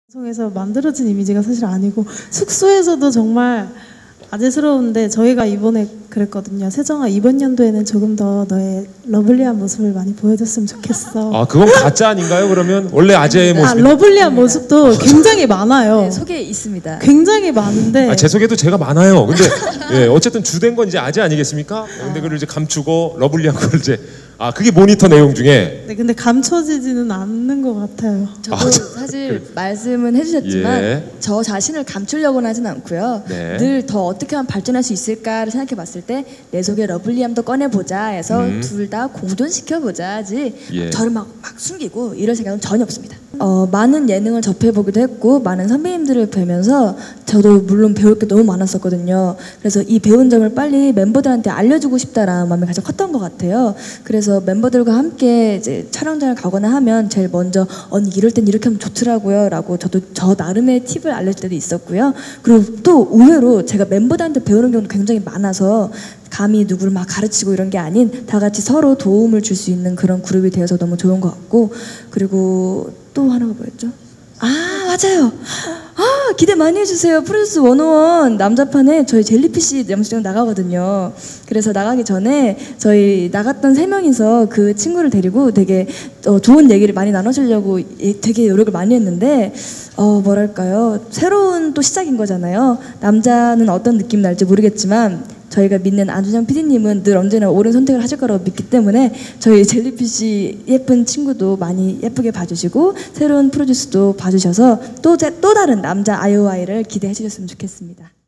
방송에서 만들어진 이미지가 사실 아니고 숙소에서도 정말 아재스러운데 저희가 이번에 그랬거든요. 세정아, 이번 연도에는 조금 더 너의 러블리한 모습을 많이 보여줬으면 좋겠어. 아, 그건 가짜 아닌가요? 그러면 원래 아재의 모습. 러블리한 모습도 굉장히 많아요. 네, 속에 있습니다. 굉장히 많은데. 제 속에도 제가 많아요. 근데 예, 어쨌든 주된 건 이제 아재 아니겠습니까? 근데 그걸 이제 감추고 러블리한 걸 이제 그게 모니터 내용 중에. 네, 근데 감춰지지는 않는 것 같아요. 저도 사실 말씀은 해주셨지만 저 자신을 감추려고는 하진 않고요. 네. 늘 더 어떻게 하면 발전할 수 있을까를 생각해봤을 때 내 속의 러블리함도 꺼내보자 해서 둘 다 공존시켜보자지 저를 막 숨기고 이럴 생각은 전혀 없습니다. 많은 예능을 접해보기도 했고 많은 선배님들을 뵈면서 저도 물론 배울 게 너무 많았었거든요. 그래서 이 배운 점을 빨리 멤버들한테 알려주고 싶다라는 마음이 가장 컸던 것 같아요. 그래서 멤버들과 함께 이제 촬영장을 가거나 하면 제일 먼저 언니 이럴 땐 이렇게 하면 좋더라고요 라고 저도 저 나름의 팁을 알려줄 때도 있었고요. 그리고 또 의외로 제가 멤버들한테 배우는 경우도 굉장히 많아서 감히 누구를 막 가르치고 이런 게 아닌 다 같이 서로 도움을 줄 수 있는 그런 그룹이 되어서 너무 좋은 것 같고, 그리고 또 하나가 뭐였죠? 맞아요. 기대 많이 해주세요. 프로듀스 101 남자판에 저희 젤리피쉬 영수증 나가거든요. 그래서 나가기 전에 저희 나갔던 3명이서 그 친구를 데리고 되게 좋은 얘기를 많이 나눠주려고 되게 노력을 많이 했는데 뭐랄까요, 새로운 또 시작인 거잖아요. 남자는 어떤 느낌 날지 모르겠지만 저희가 믿는 안준영 PD님은 늘 언제나 옳은 선택을 하실 거라고 믿기 때문에 저희 젤리피쉬 예쁜 친구도 많이 예쁘게 봐주시고 새로운 프로듀스도 봐주셔서 또 다른 남자 아이오아이를 기대해 주셨으면 좋겠습니다.